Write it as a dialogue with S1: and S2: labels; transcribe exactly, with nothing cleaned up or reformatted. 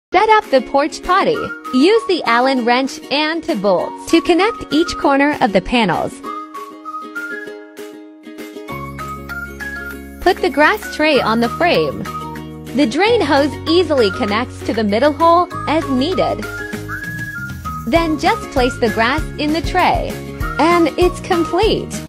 S1: Set up the porch potty. Use the Allen wrench and two bolts to connect each corner of the panels. Put the grass tray on the frame. The drain hose easily connects to the middle hole as needed. Then just place the grass in the tray, and it's complete.